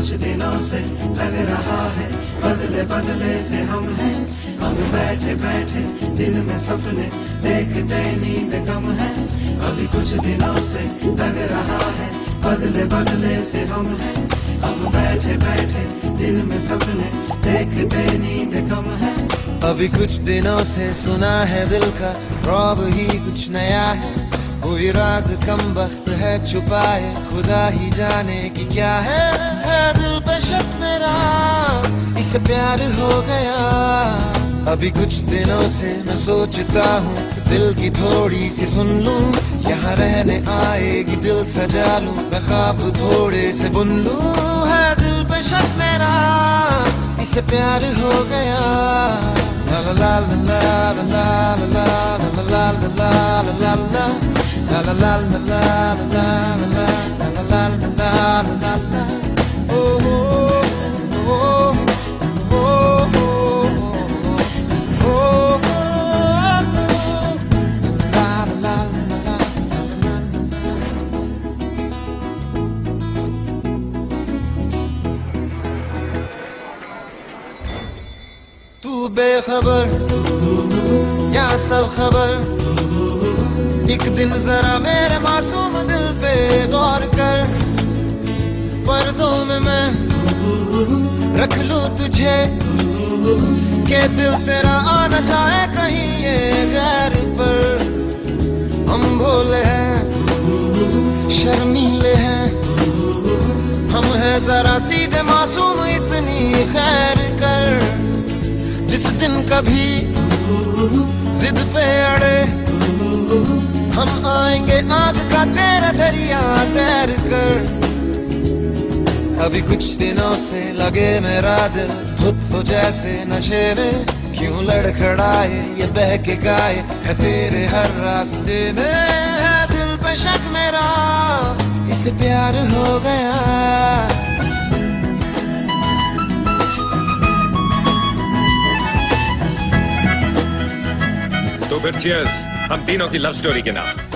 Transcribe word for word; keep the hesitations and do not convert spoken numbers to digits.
कुछ दिनों से लग रहा है बदले बदले से हम हैं। हम बैठे बैठे दिन में सपने देखते नींद कम है। अभी कुछ दिनों से लग रहा है बदले बदले से हम हैं। हम बैठे बैठे दिन में सपने देखते नींद कम है। अभी कुछ दिनों से सुना है दिल का रौब ही कुछ नया है। कोई राज कम वक्त है छुपाए खुदा ही जाने की क्या है। है दिल पे शक मेरा इससे प्यार हो गया। अभी कुछ दिनों से मैं सोचता हूँ दिल की थोड़ी सी सुन लूं। यहाँ रहने आएगी दिल सजा लूं मैं ख्वाब थोड़े से बुन लूं। है दिल पे शक मेरा इससे प्यार हो गया। ला ला ला ला ला ला ला ला ला ला ला ला ला La la la la la la la la la la la la la. Oh oh oh oh oh oh. La la la la la. तू बेखबर या सब खबर एक दिन जरा मेरे मासूम दिल पे गौर कर। पर्दों में मैं रख लूं तुझे के दिल तेरा आना चाहे कहीं ये गैर पर। हम भोले हैं शर्मीले हैं हम हैं जरा सीधे मासूम इतनी खैर कर। जिस दिन कभी जिद पे अड़े हम आएंगे आग का तेरा दरिया तैर कर। अभी कुछ दिनों से लगे मेरा दिल धुत हो जैसे नशे में। क्यों लड़खड़ाए ये बहके गाए है तेरे हर रास्ते में। है दिल पे शक मेरा इससे प्यार हो गया। तो फिर चीयर्स हम तीनों की लव स्टोरी के नाम।